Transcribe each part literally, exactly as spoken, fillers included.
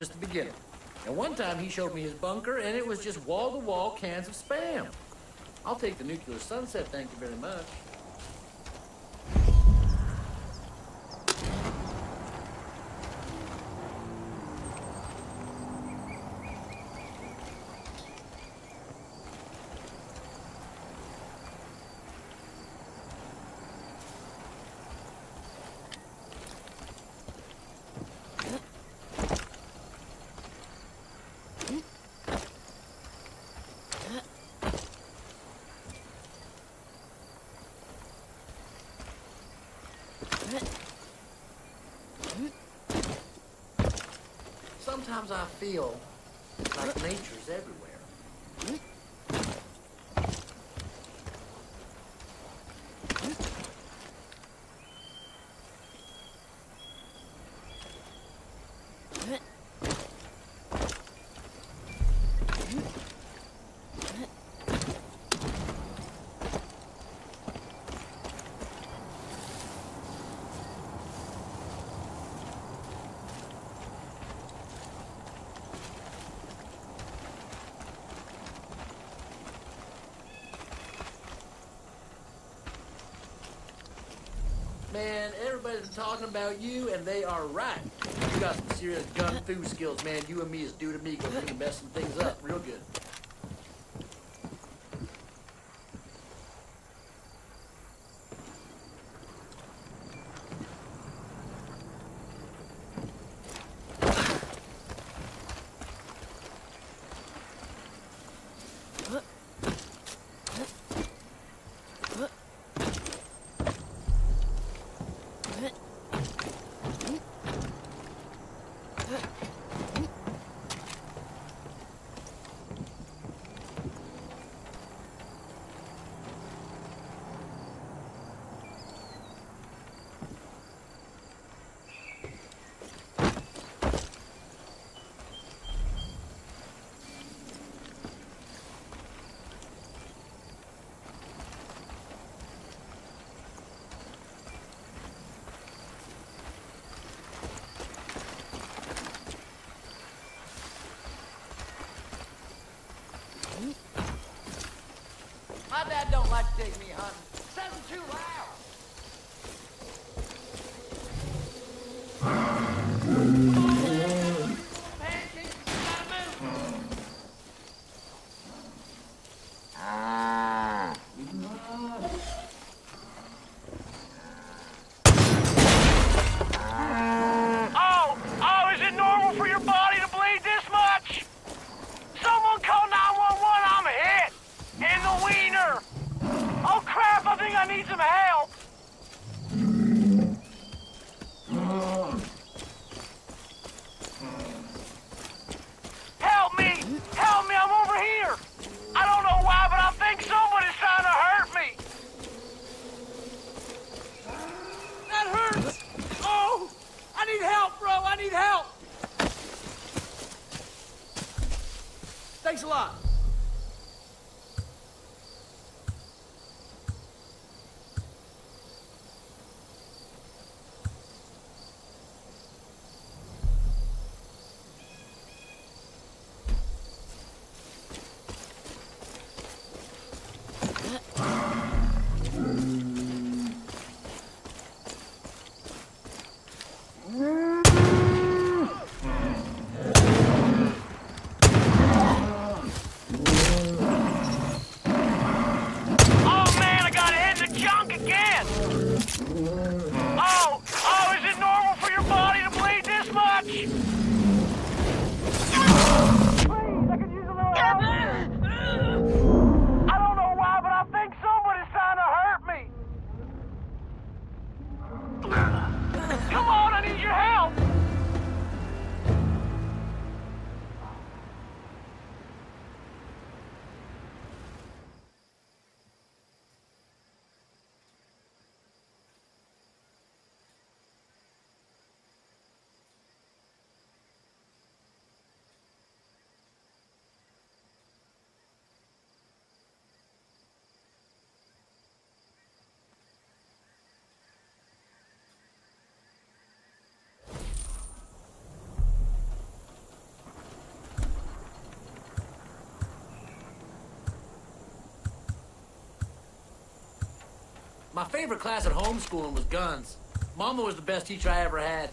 just the beginning. And one time he showed me his bunker, and it was just wall-to-wall cans of Spam. I'll take the nuclear sunset, thank you very much. Sometimes I feel like nature's everywhere. Man, everybody's been talking about you, and they are right. You got some serious gun fu skills, man. You and me is due to me, because we can mess some things up real good. My dad don't like to take me hunting. Says I'm too loud. Pancakes, gotta move. Oh, oh, is it normal for your body to bleed this much? Someone call nine one one, I'm hit. In the wiener! Oh crap, I think I need some help! Help me! Help me, I'm over here! I don't know why, but I think somebody's trying to hurt me! That hurts! Oh! I need help, bro! I need help! Thanks a lot. My favorite class at homeschooling was guns. Mama was the best teacher I ever had.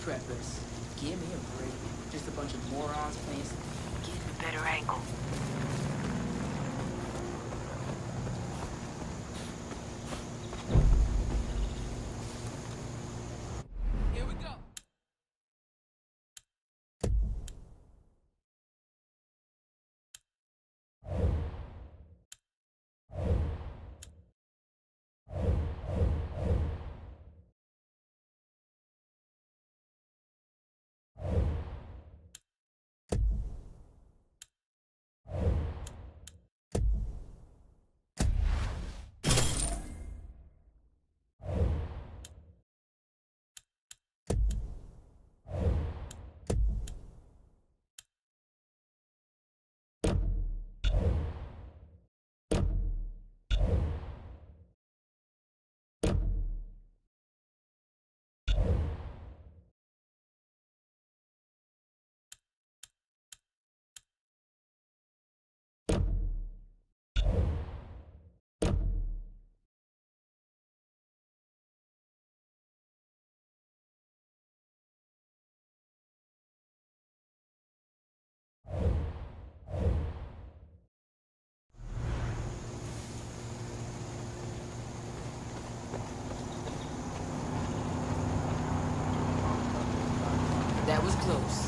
preppers. Give me a break. Just a bunch of morons playing some... Getting a better angle. Here we go. That was close.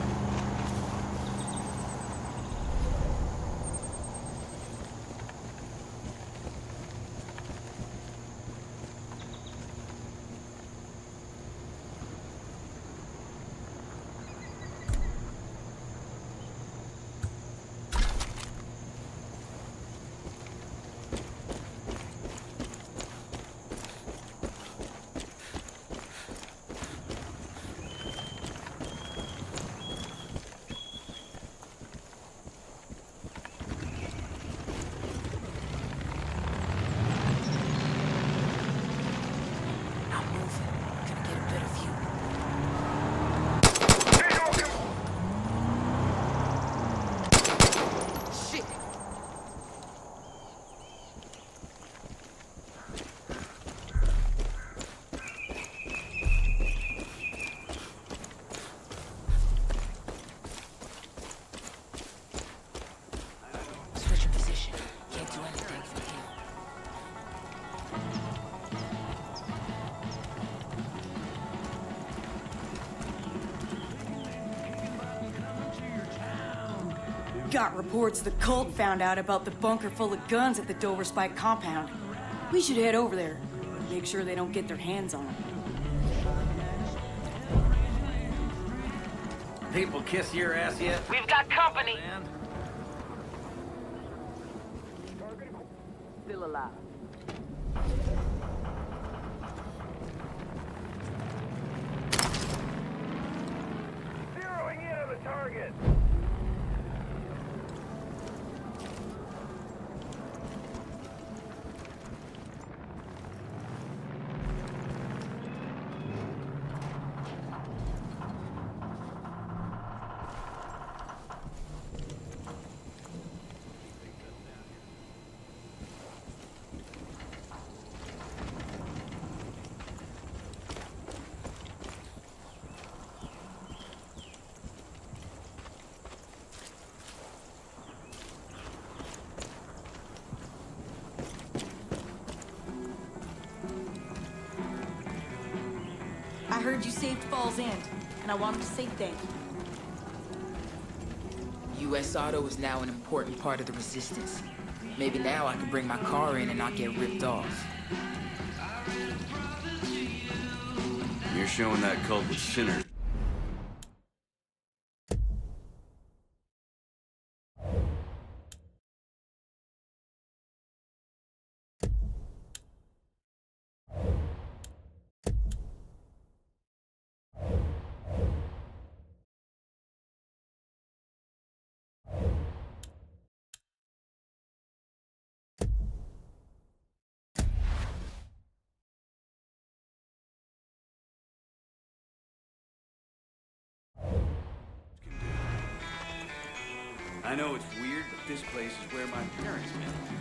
Got reports the cult found out about the bunker full of guns at the Dover Spike compound. We should head over there. Make sure they don't get their hands on them. People kiss your ass yet? We've got company. Man? Still alive. Zeroing in on the target. I heard you saved Falls End, and I wanted to say thank you. U S Auto is now an important part of the resistance. Maybe now I can bring my car in and not get ripped off. You're showing that cult with sinners. I know it's weird, but this place is where my parents met.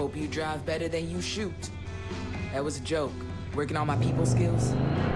Hope you drive better than you shoot. That was a joke. Working on my people skills.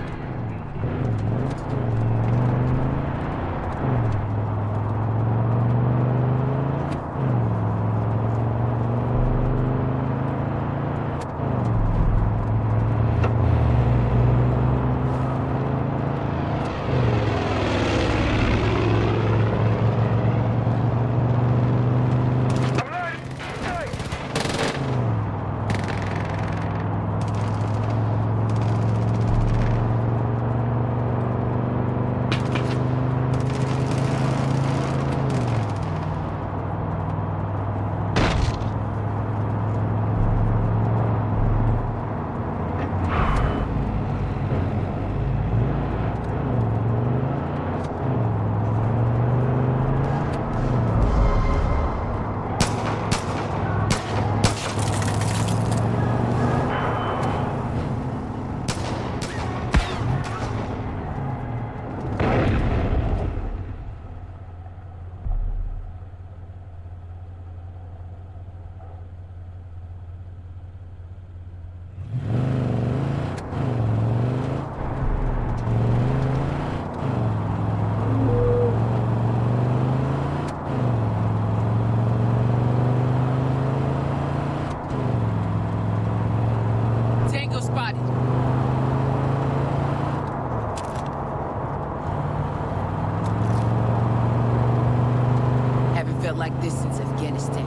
Like this since Afghanistan.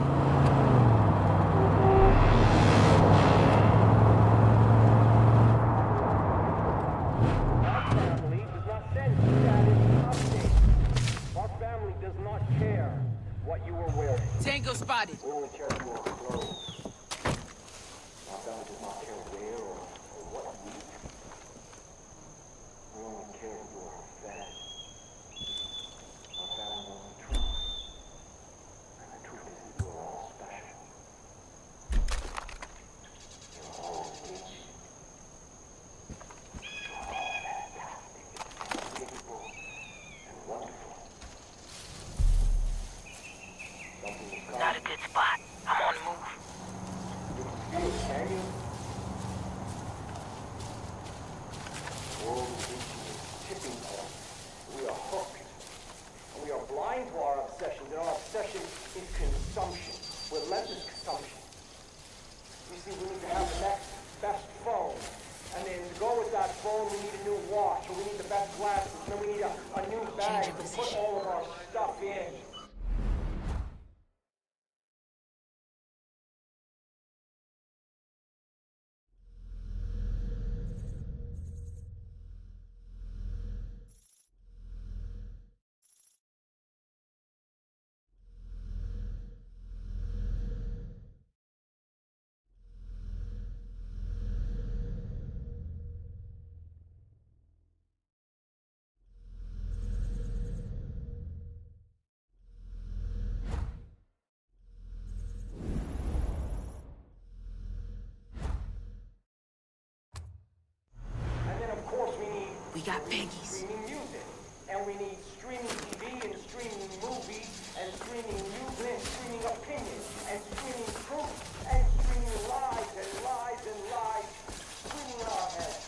Our family does not send status updates. Our family does not care what you were wearing. Tango spotted. We only care if you are clothes. Our family does not care where or, or what you eat. We only care if you are fed. Our family knows the truth. And the truth is that you are all special. You're all rich. You're all fantastic and capable and wonderful. Something is coming. Not a good spot. I'm on the move. You can feel it, can you? The world is reaching its tipping point. We are hooked. And we are blind to our obsessions, and our obsession is consumption. Relentless consumption. You see, we need to have the next best phone. And then to go with that phone, we need a new watch, or we need the best glasses, and then we need a, a new bag to put all of our stuff in. We got Peggy's. Streaming music, and we need streaming T V and streaming movies and streaming news and streaming opinion and streaming truth and streaming lies and lies and lies streaming in our heads.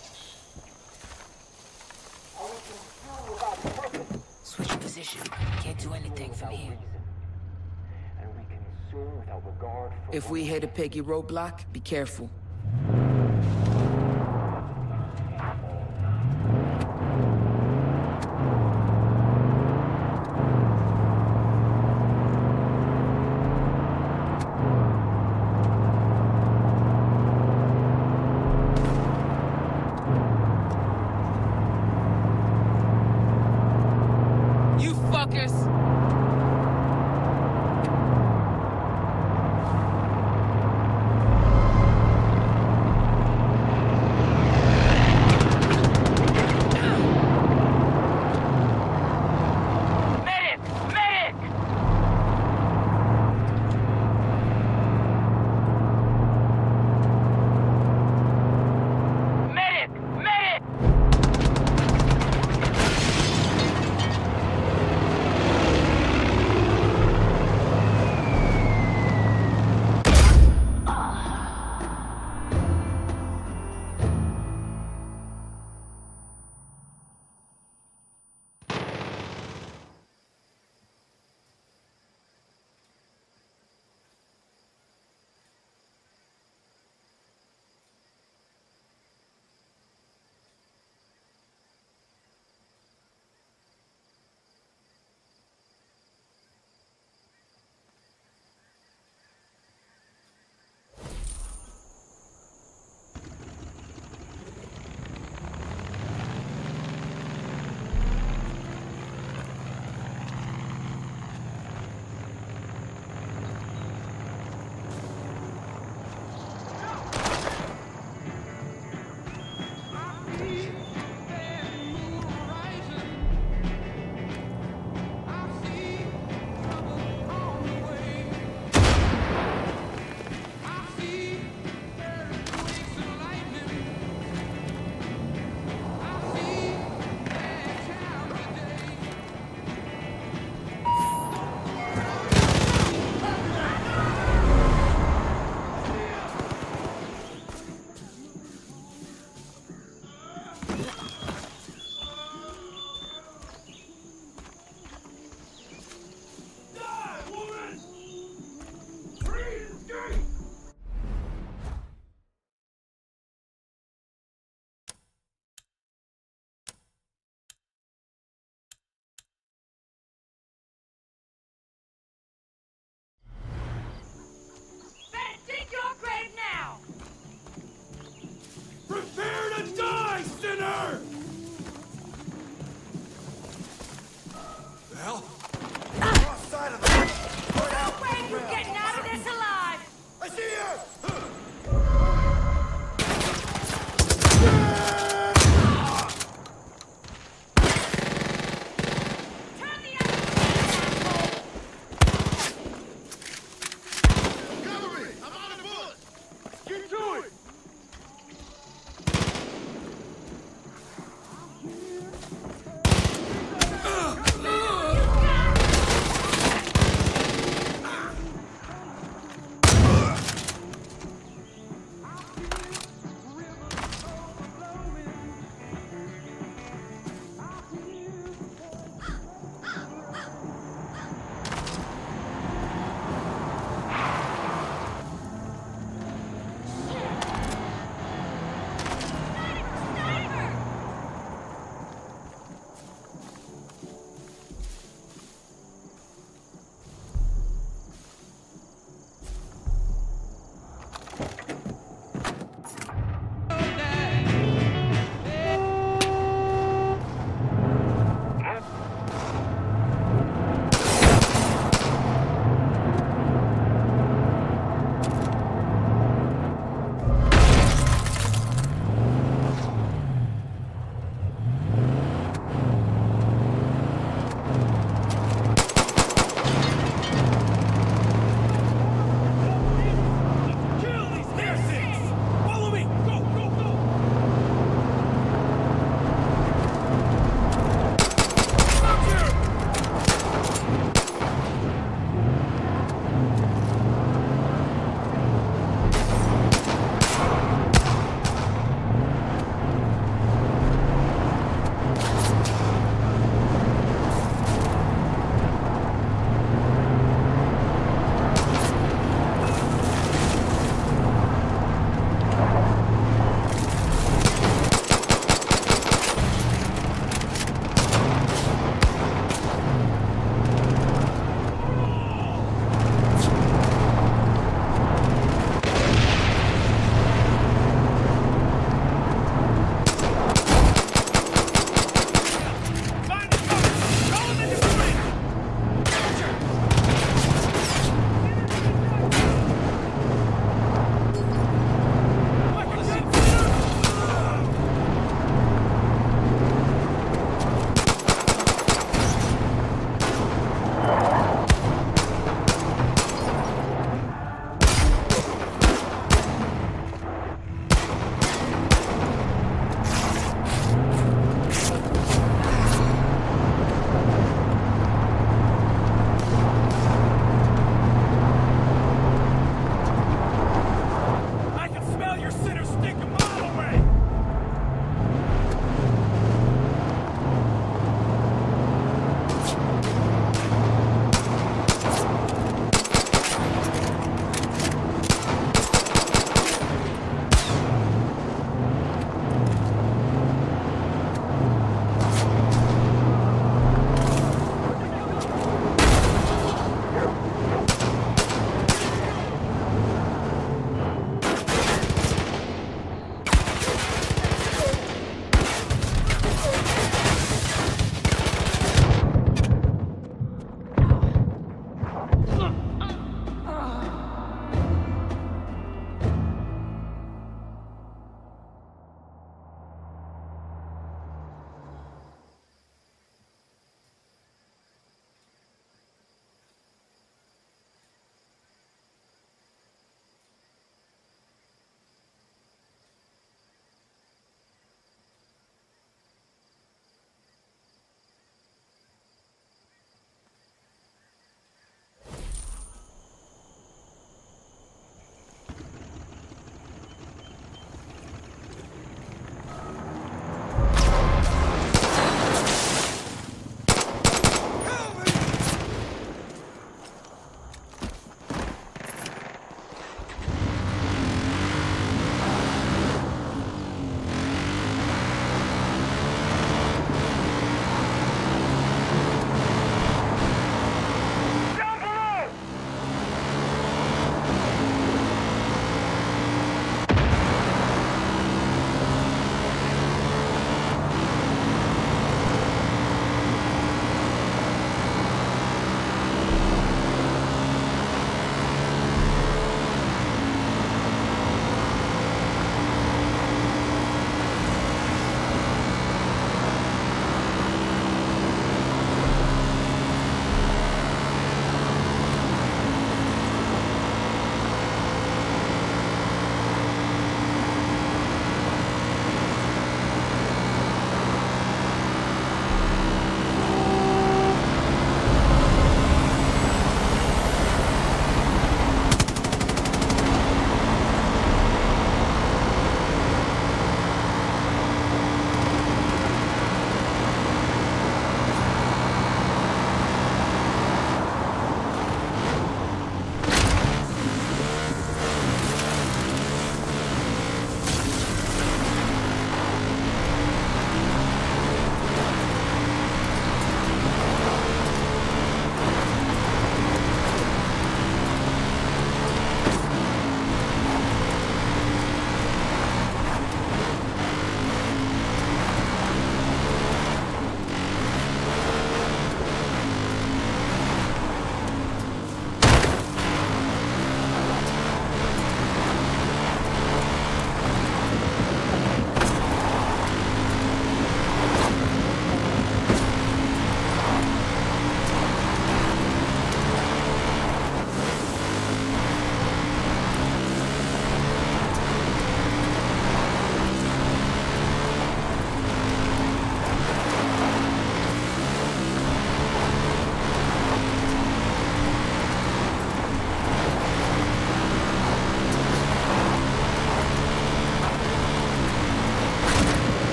And we can do without purpose. Switch position. Can't do anything from here. And we consume without regard for If we hit a Peggy roadblock, be careful.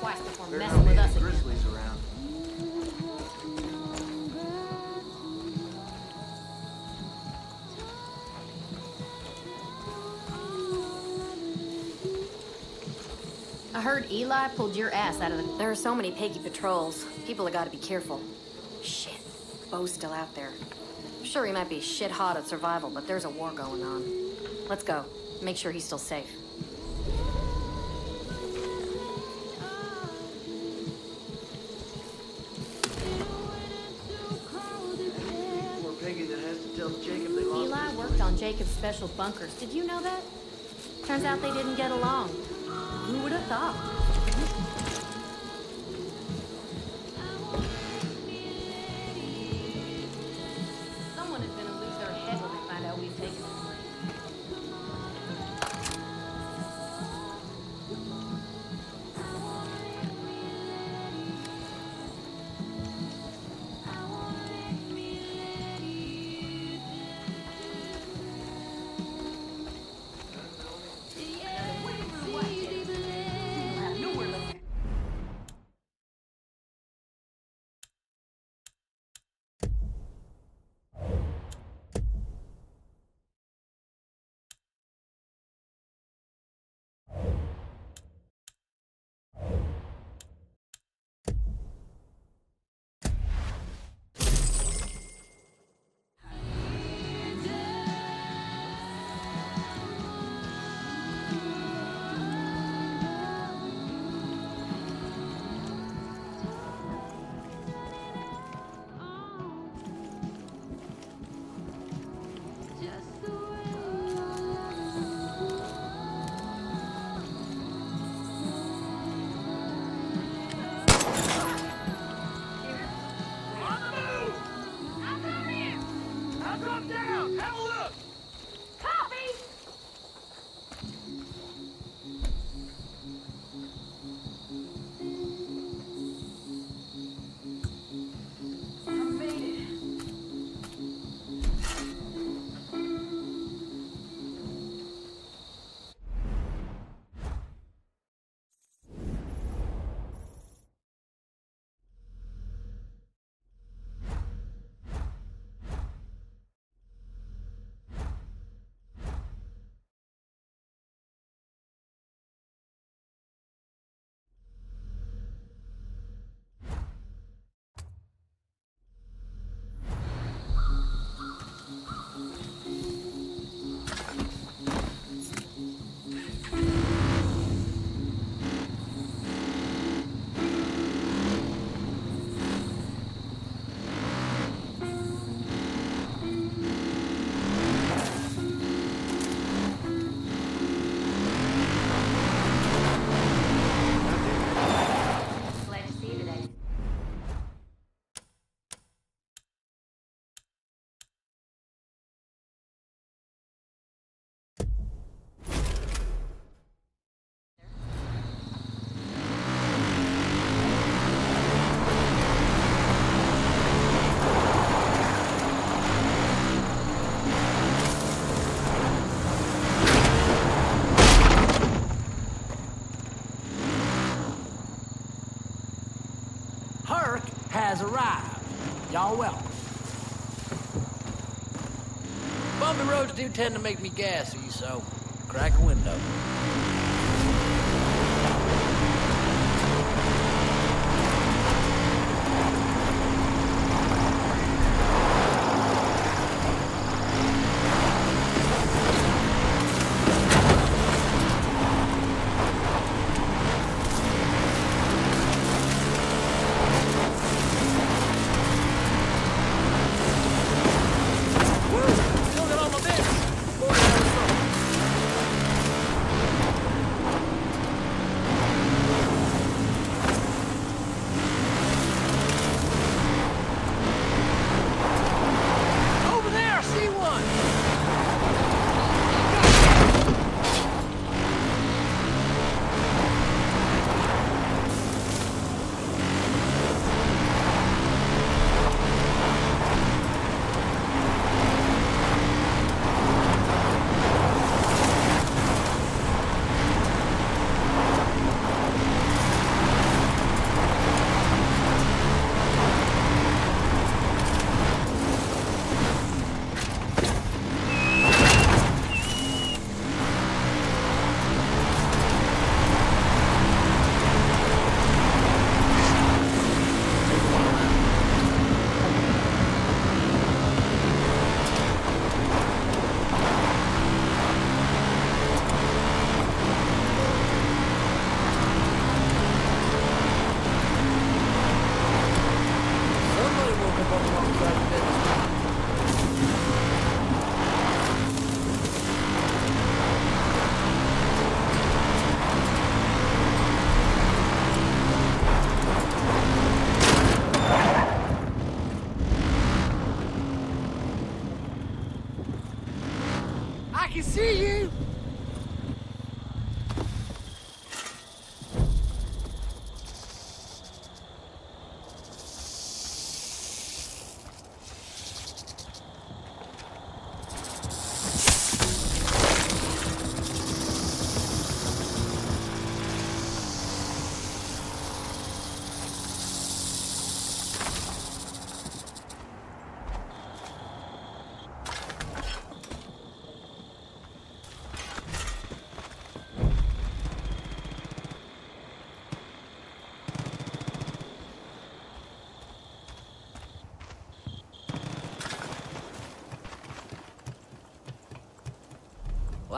twice before There messing with us any again. grizzlies around. I heard Eli pulled your ass out of the... There are so many Peggy patrols. People have got to be careful. Shit. Bo's still out there. I'm sure he might be shit hot at survival, but there's a war going on. Let's go. Make sure he's still safe. Poor Peggy that has to tell Jacob they lost Eli his worked place. on Jacob's special bunkers. Did you know that? Turns out they didn't get along. Who would have thought? Someone is gonna lose their head when they find out we've taken his place. has arrived. Y'all welcome. Bumpy roads do tend to make me gassy, so crack a window.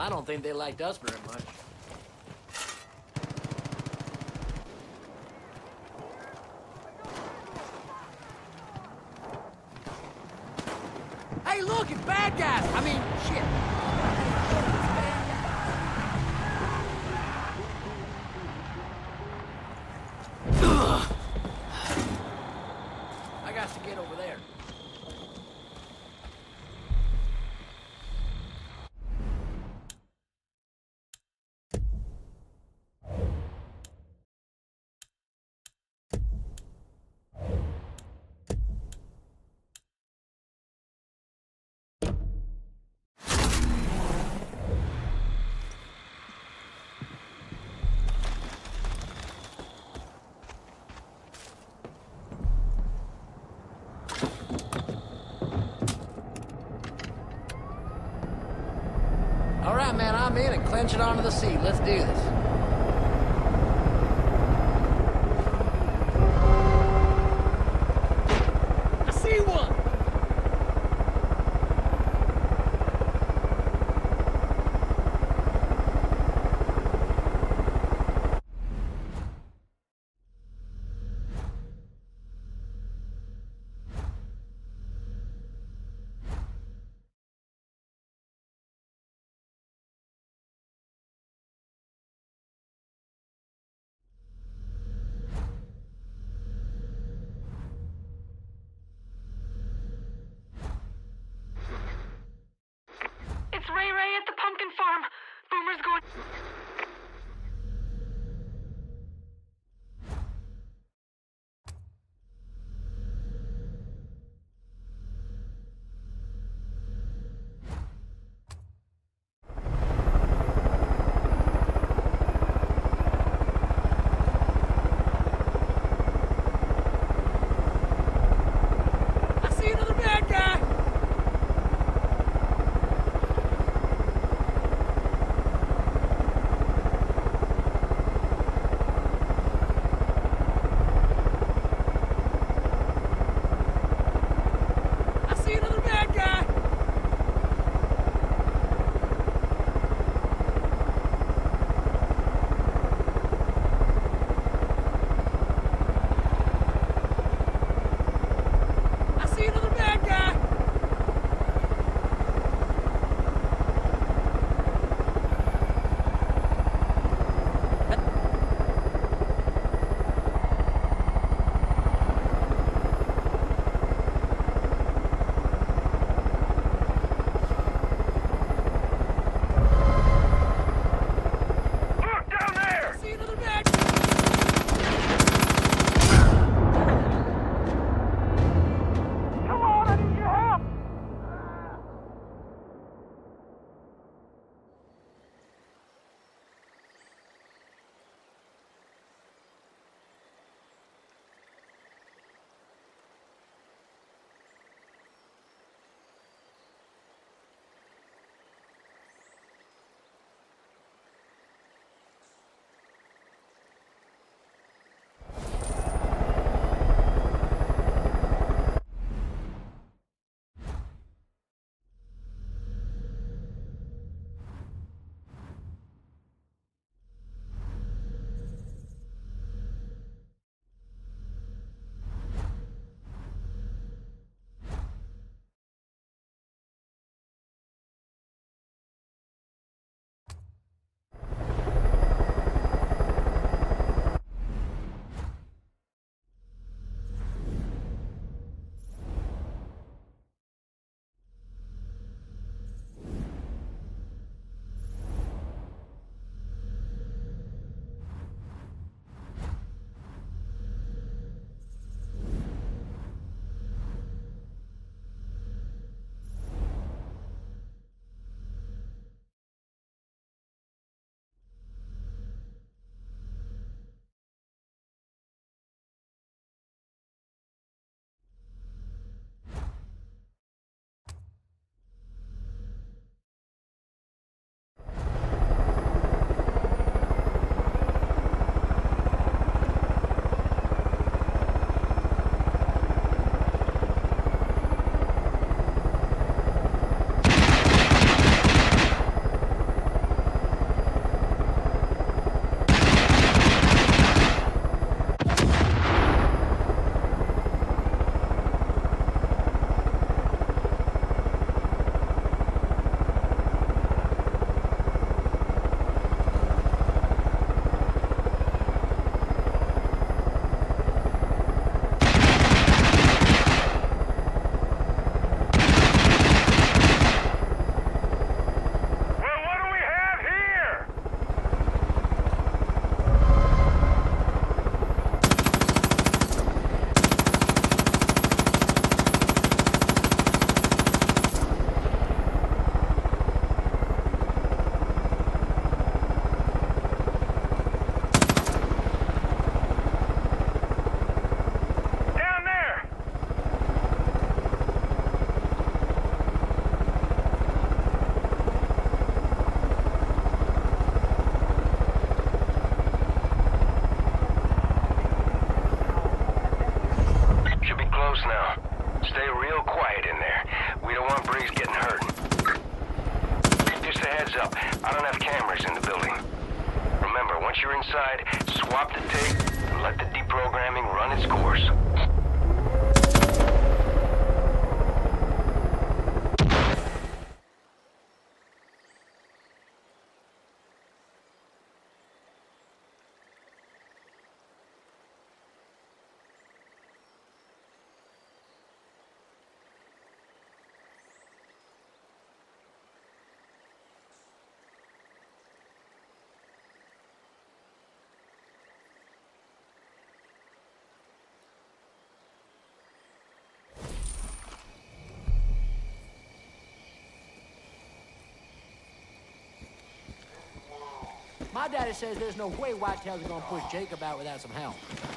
I don't think they liked us very much. Hey, look, it's bad guys. I mean, shit. Ugh. I got to get over there. All right, man, I'm in and clench it onto the seat. Let's do this. I see one! It's Ray Ray at the pumpkin farm. Boomer's going... I see another bad guy! cameras in the building. Remember, once you're inside, swap the tape and let the deprogramming run its course. My daddy says there's no way Whitetails are gonna push Jacob out without some help.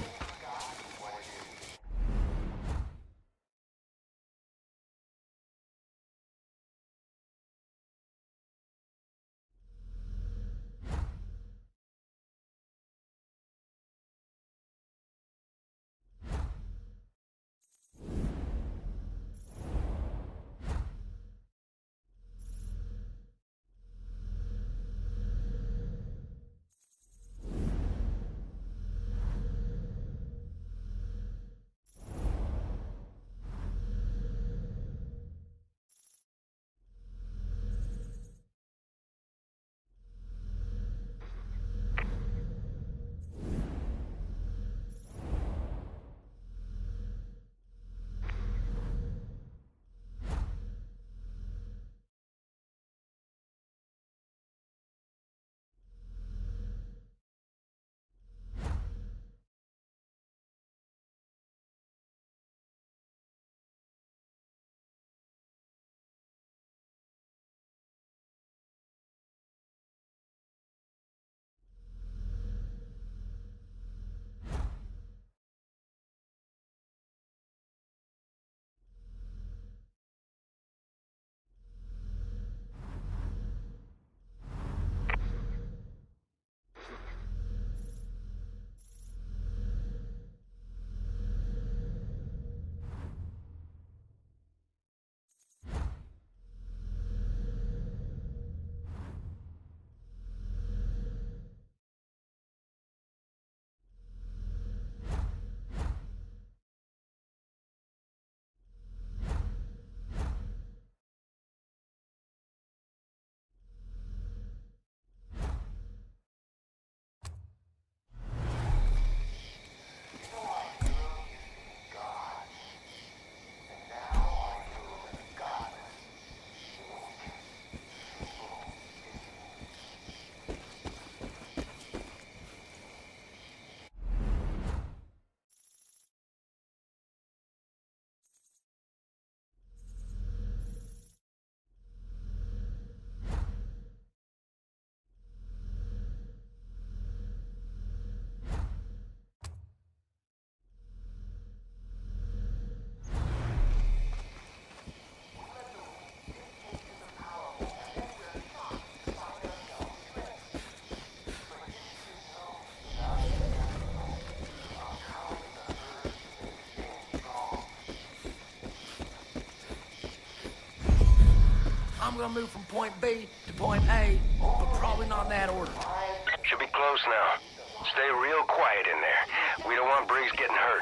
I'm gonna move from point B to point A, but probably not in that order. Should be close now. Stay real quiet in there. We don't want Briggs getting hurt.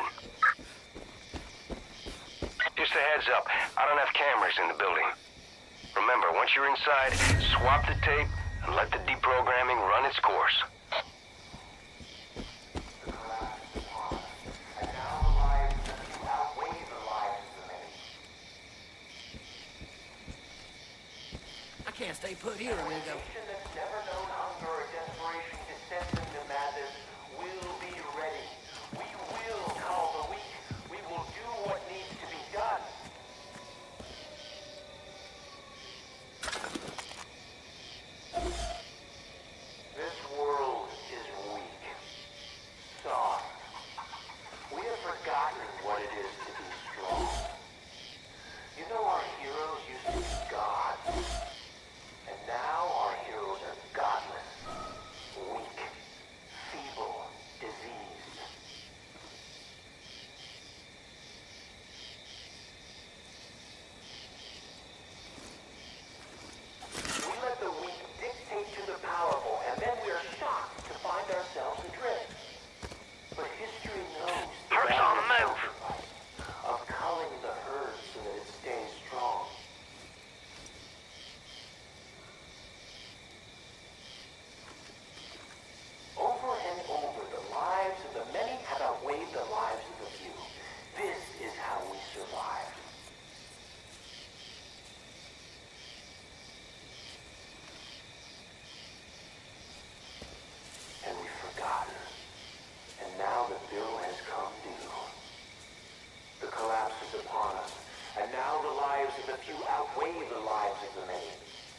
Just a heads up, I don't have cameras in the building. Remember, once you're inside, swap the tape and let the deprogramming run its course. I can't stay put here, amigo. You know, our heroes used to be gods, and now our heroes few outweigh the lives of the many.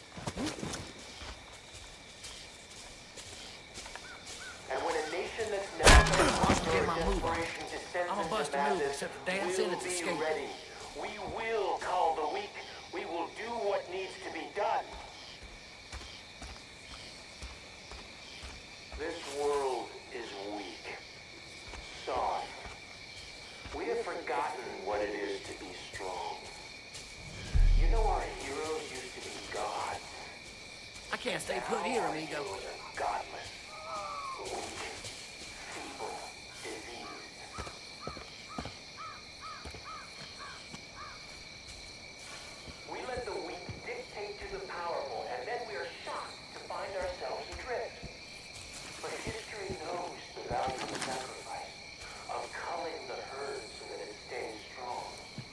And when a nation that's never been Get my move on. desperation descends I'm a into bust a move, madness, except for dancing, we'll it's be escape. ready. We will call the weak. We will do what needs to be done. This world is weak. Soft. We have forgotten what it is to be strong. You know our heroes used to be gods. I can't stay put here, amigo. Heroes are godless. Weak. Feeble. Diseased. We let the weak dictate to the powerful, and then we are shocked to find ourselves adrift. But history knows the value of sacrifice, of culling the herd so that it stays strong.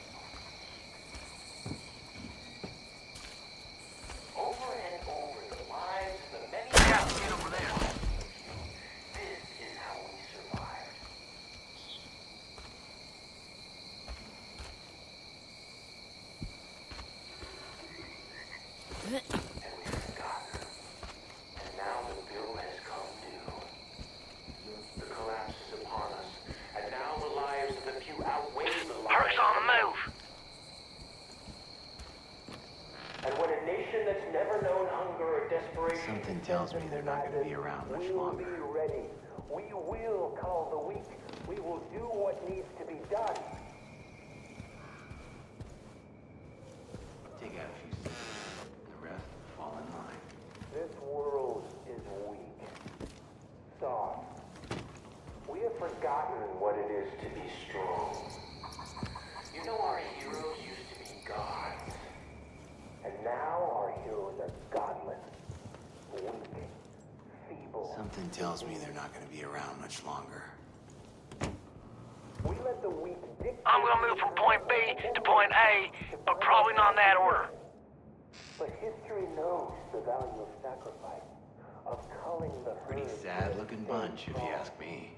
Over and over, the lives of the many... Yeah, get over there. This is how we survived. And we forgot. And now the bill has come due. The collapse is upon us. And now the lives of the few outweigh the lives Hurry's on the move. And when a nation that's never known hunger or desperation... Something tells me they're not gonna be around much longer. We will be ready. We will call the weak. We will do what needs to be done. Take out a few seconds. The rest fall in line. This world is weak. Soft. We have forgotten what it is to be strong. You know our heroes used to be gods. And now our heroes are godless. Weak. Feeble. Something tells me they're not gonna be around much longer. We let the weak dictate... I'm gonna move from point B to point A, but probably not in that order. But history knows the value of sacrifice, of culling the herd. Pretty sad looking bunch, if you ask me.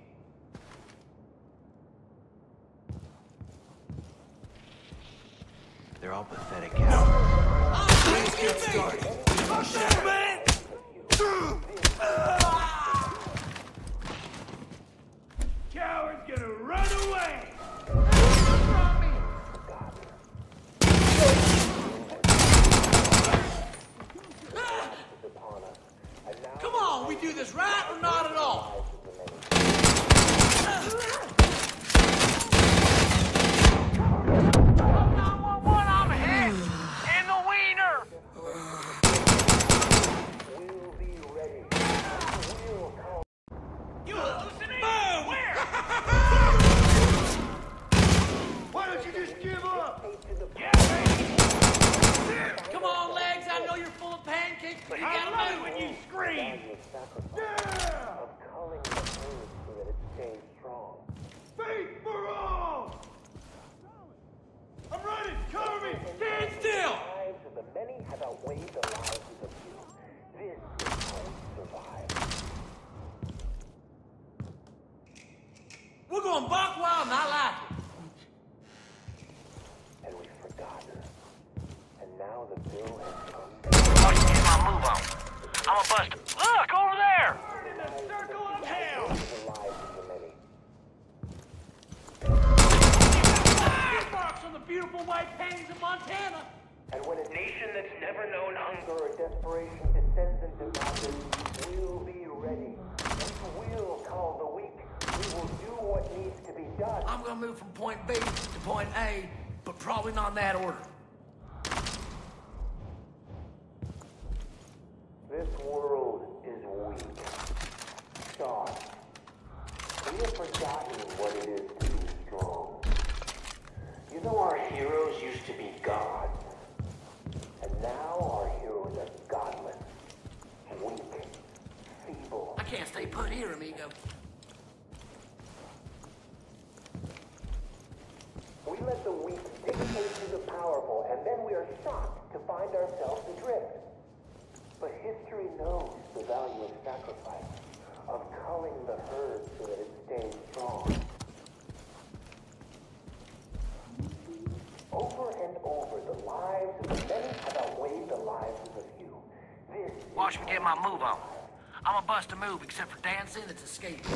They're all pathetic cowards. Let's get started. Coward's gonna run away! Come on, we do this right or not at all? nine one one, I'm hit! In the wiener! We'll be ready. We'll call... You hallucinating? Where? Why don't you just give up? Yeah, baby! Come on, legs. I know you're full of pancakes, but you I gotta love it move. when you scream! Of culling the herd so that it stays strong. Faith for all! I'm running! Cover me! Stand still. The lives of the many have outweighed the lives of the few. This is how we survive. We're going buck wild, and I like it. And we've forgotten. And now the bill has come. Oh, you get my move on. I'm a buster. Look, over there! In the circle of hell! The lives of the many. Marks on the beautiful white plains of Montana. And when a nation that's never known hunger or desperation descends into madness, we'll be ready. We will call the weak. We will do what needs to be done. I'm gonna move from point B to point A, but probably not in that order. This world is weak. Soft. We have forgotten what it is to be strong. You know our heroes used to be gods. And now our heroes are godless. Weak. Feeble. I can't stay put here, amigo. We let the weak dictate to the powerful, and then we are shocked to find ourselves adrift. But history knows the value of sacrifice, of culling the herd so that it stays strong. Over and over, the lives of my move on. I'm a bust a move, except for dancing, it's escaping.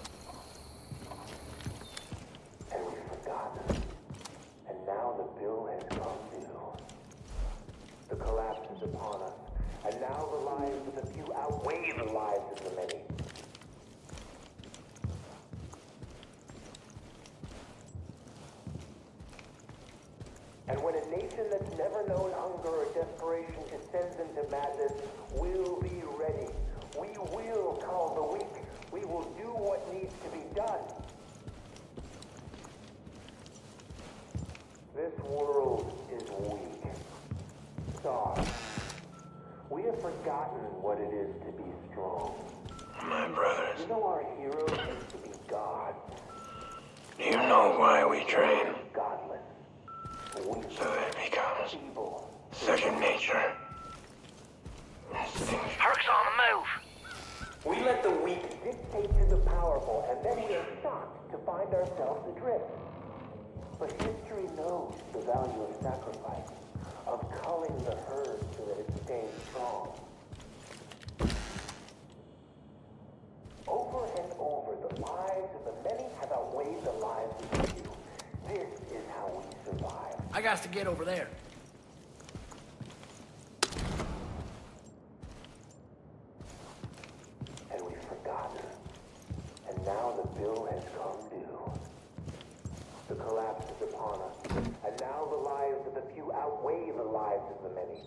And we've forgotten. And now the bill has come due. The collapse is upon us. And now the lives of the few outweigh the lives of the many. And when a nation that's never known hunger or desperation descends into madness, we'll be ready. We will call the weak. We will do what needs to be done. This world is weak. Soft. We have forgotten what it is to be strong. My brothers. You know our heroes used to be gods. Do you know why we train? Godless. Weak. So that it becomes Feeble. second nature. Instinct. Herc's on the move. We let the weak dictate to the powerful, and then we are shocked to find ourselves adrift. But history knows the value of sacrifice, of culling the herd so that it stays strong. Over and over, the lives of the many have outweighed the lives of the few. This is how we survive. I got to get over there. And we've forgotten. And now the bill has come due. The collapse is upon us. And now the lives of the few outweigh the lives of the many.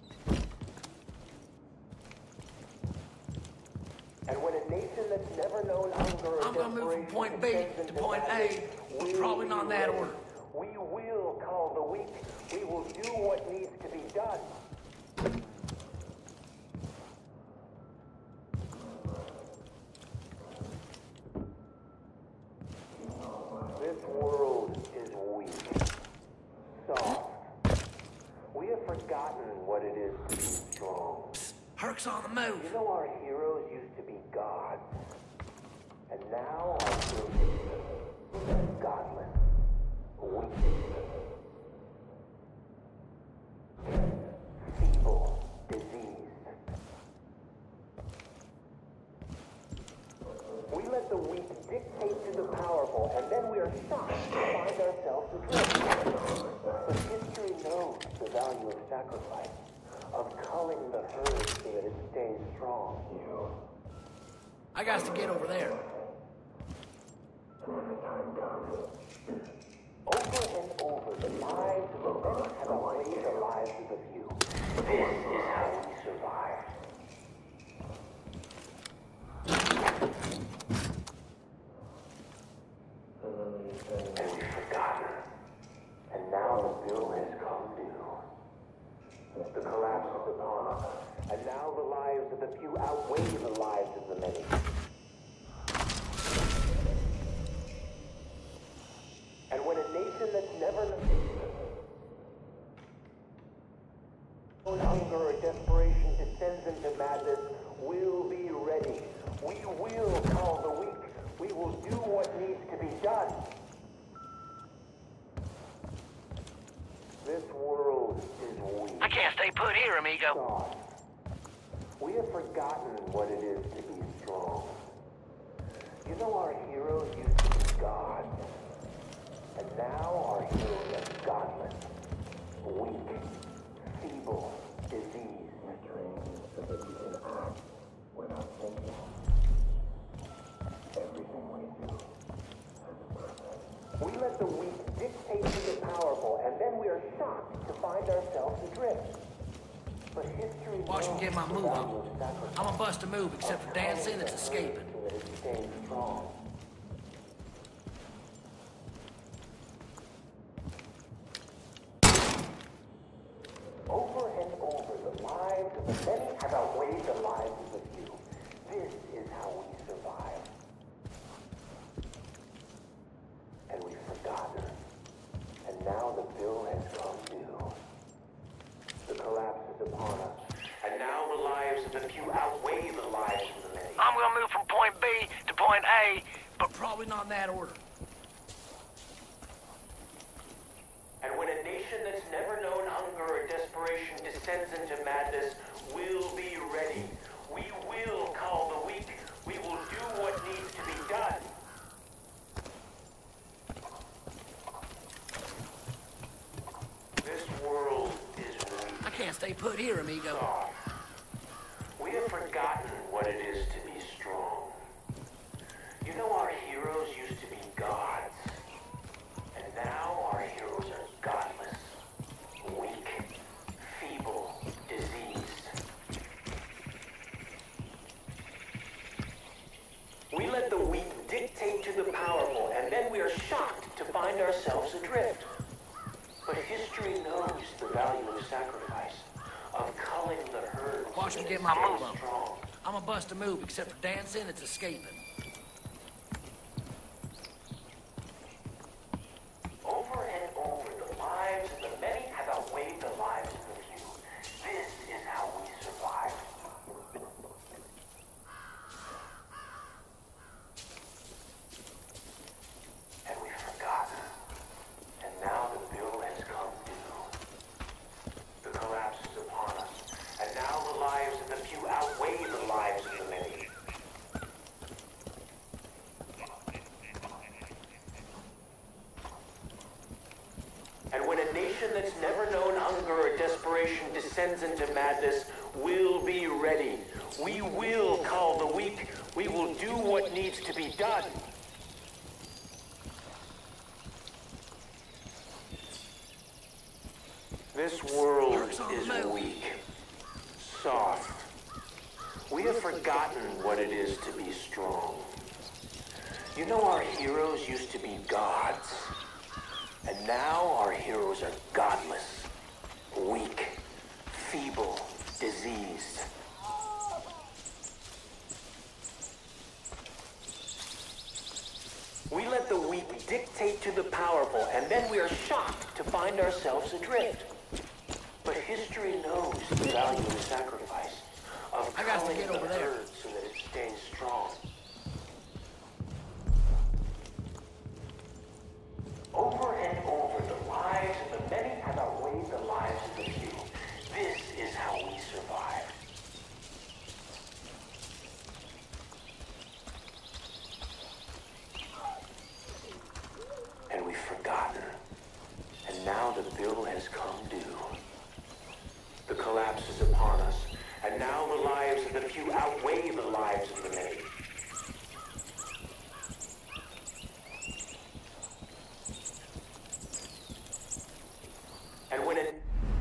And when a nation that's never known hunger or I'm gonna move from point B to point A, but probably not in that order. We will call the weak. We will do what needs to be done. This world is weak. Soft. We have forgotten what it is to be strong. Herc's on the move. You know our heroes used to be gods. And now our heroes are godless. Weak. Feeble. Diseased. We let the weak dictate to the powerful, and then we are shocked to find ourselves adrift. But history knows the value of sacrifice, of culling the herd so that it stays strong. I got to get over there. Over and over, the lives of the many have outweighed the lives of the few. This is how we survive. And we've forgotten. And now the bill has come due. The collapse is upon us. And now the lives of the few outweigh the lives of the many. And when a nation that's never known hunger or desperation descends into madness, we'll be ready. We will call the weak. We will do what needs to be done. This world is weak. I can't stay put here, amigo. Soft. We have forgotten what it is to be strong. You know our heroes used to be gods. And now our heroes are godless, weak, feeble, diseased. Trained so that we can act without thinking. Everything we do has a purpose. We let the weak dictate to the powerful, and then we are shocked to find ourselves adrift. But history Watch me knows get my the move value on. of sacrifice, I'm a bust a move, except for dancing, it's escaping. so that it stays strong. Over and over, the lives of the many have outweighed the lives of the few. This is how we survive. And we've forgotten. And now the bill has come due. The collapse is upon us. And now the lives of the few outweigh the lives of the many. I'm gonna move from point B to point A, But probably not in that order. And when a nation that's never known hunger or desperation descends into madness, we'll be ready. We will call the weak. We will do what needs to be done. This world is weak. I can't stay put here, amigo. Soft. We have forgotten what it is to be strong. You know, our heroes used to be gods. And now our heroes are godless, weak, feeble, diseased. We let the weak dictate to the powerful, and then we are shocked to find ourselves adrift. But history knows the value of sacrifice, of culling the herd. Watch me get my move on. I'm a bust a move, except for dancing, it's escaping. Over and over, the lives of the many have outweighed the lives of the few. This is how we survive. And we've forgotten. And now the bill has come due. The collapse is upon us. And now the lives of the few outweigh the lives of the many. And when a nation that's never known hunger or desperation descends into madness, we'll be ready. We will call the weak. We will do what needs to be done. This world is weak, soft. We have forgotten what it is to be strong. You know, our heroes used to be gods. And now our heroes are godless, weak, feeble, diseased. We let the weak dictate to the powerful, and then we are shocked to find ourselves adrift. But history knows the value of sacrifice, of I got to culling get the over there. herd so that it stays strong. Over and over, the lives of the many have outweighed the lives of the few. This is how we survive. And we've forgotten. And now the bill has come due. The collapse is upon us. And now the lives of the few outweigh the lives of the many. And when it...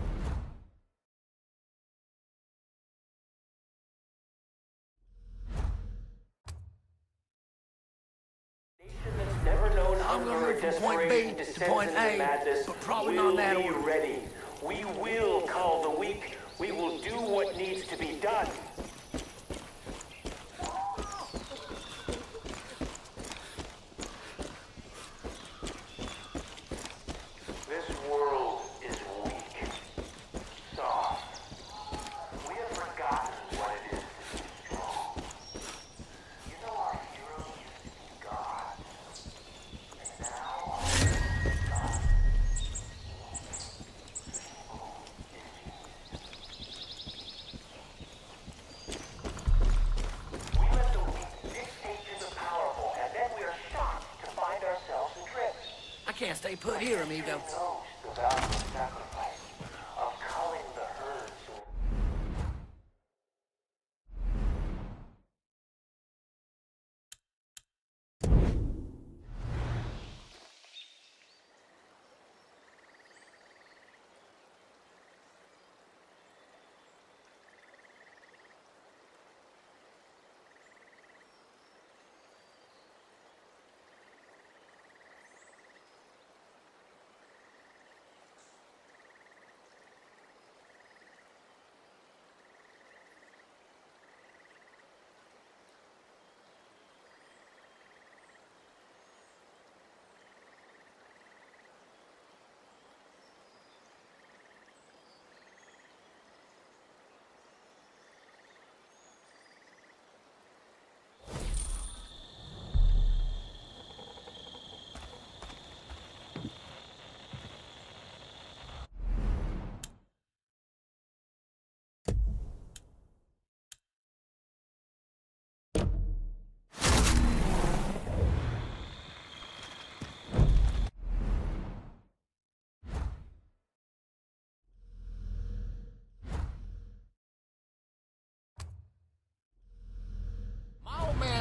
Nation that's never known I'm gonna hunger or move from point B desperation to descends point into A, madness. but probably We'll not in that be order. ready. We will call the weak. We will do what needs to be done. This world is weak, soft. We have forgotten what it is to be strong. You know, our heroes used to be gods, and now our heroes are gods. We let the weak dictate to the powerful, and then we are shocked to find ourselves adrift. I can't stay put here, amigo. Knows the value of sacrifice, of culling the herd so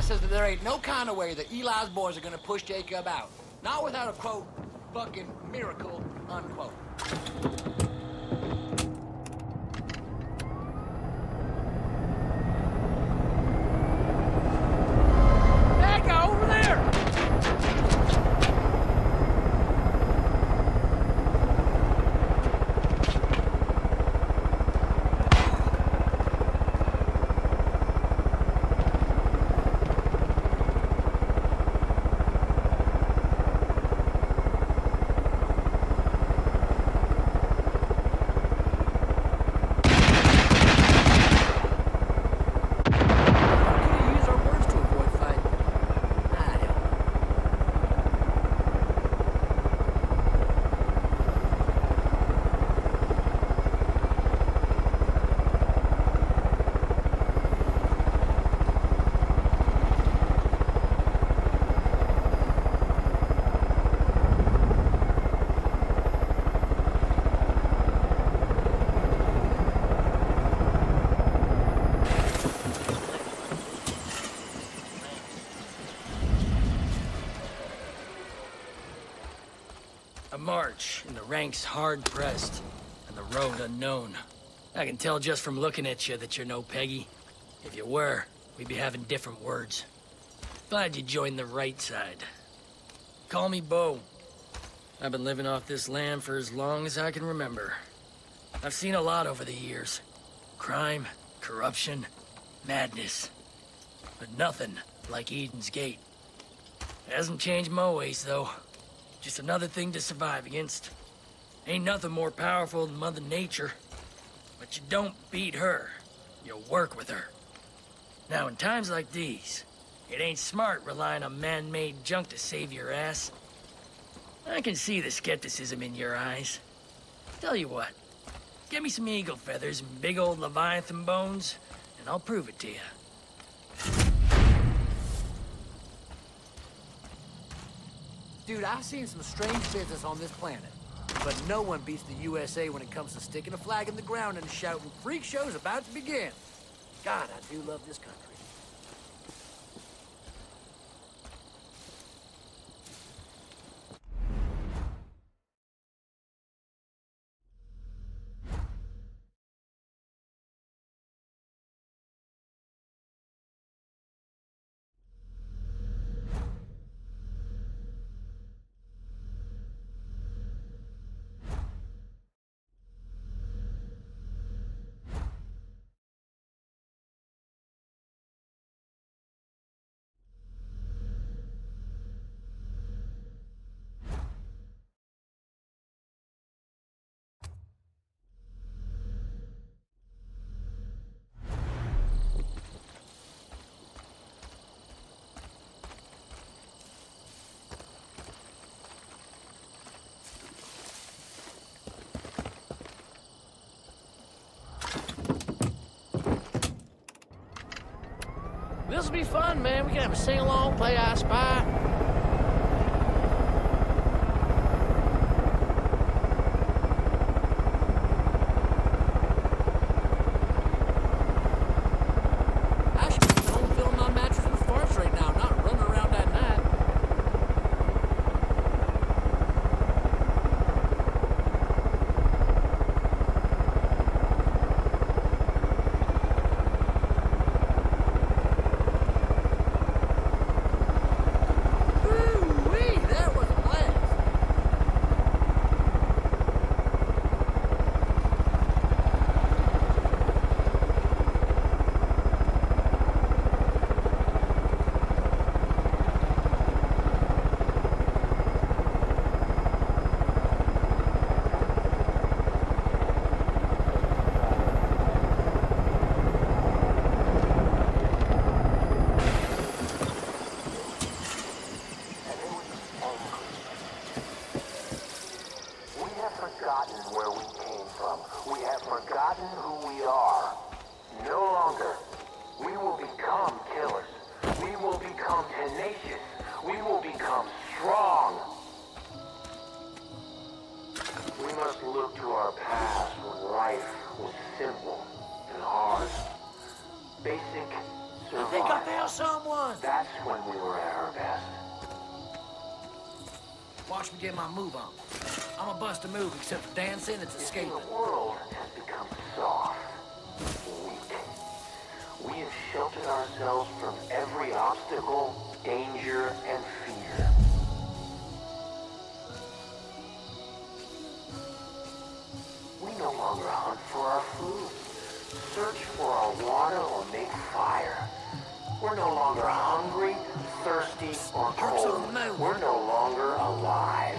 says that there ain't no kind of way that Eli's boys are gonna push Jacob out. Not without a quote, fucking miracle, unquote. Becca, over there! A march, and the ranks hard-pressed, and the road unknown. I can tell just from looking at you that you're no Peggy. If you were, we'd be having different words. Glad you joined the right side. Call me Bo. I've been living off this land for as long as I can remember. I've seen a lot over the years. Crime, corruption, madness. But nothing like Eden's Gate. It hasn't changed my ways, though. Just another thing to survive against. Ain't nothing more powerful than Mother Nature. But you don't beat her. You work with her. Now, in times like these, it ain't smart relying on man-made junk to save your ass. I can see the skepticism in your eyes. Tell you what, get me some eagle feathers and big old Leviathan bones, and I'll prove it to you. Dude, I've seen some strange business on this planet, but no one beats the U S A when it comes to sticking a flag in the ground and shouting, "Freak show's about to begin." God, I do love this country. This'll be fun, man. We can have a sing-along, play I Spy. I should be home filling my mattress with farts right now, not running around at night. I think I found someone. That's when we were at our best. Watch me get my move on. I'm a bust a move, except for dancing, it's escaping. The world has become soft, weak. We have sheltered ourselves from every obstacle, danger, and fear. We no longer hunt for our food, search for our water, or make fire. We're no longer hungry, thirsty, or cold. We're no longer alive.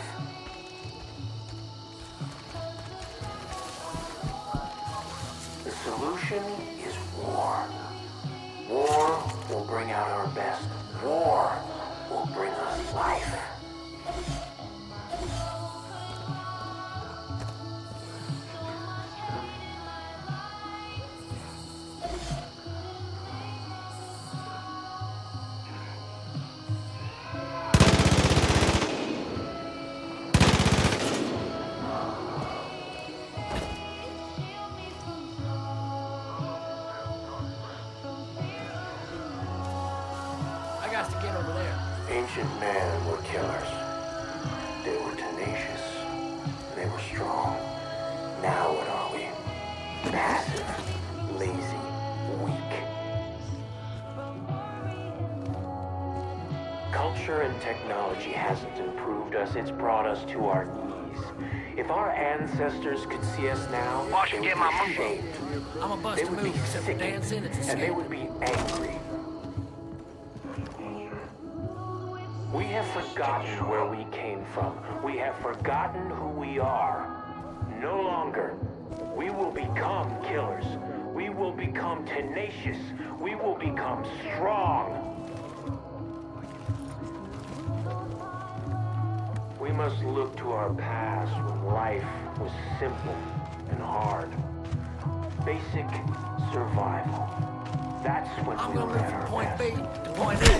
The solution is war. War will bring out our best. War will bring us life. Ancient men were killers. They were tenacious. They were strong. Now what are we? Passive, lazy, weak. Culture and technology hasn't improved us, it's brought us to our knees. If our ancestors could see us now, Watch they and would get be my ashamed. I'm a bust They a would move, be except for sickened, dancing, it's and they escaping. would be angry. We have forgotten where we came from. We have forgotten who we are. No longer. We will become killers. We will become tenacious. We will become strong. We must look to our past when life was simple and hard. Basic survival. That's when I'm we gonna were move at from our point best. B to point E.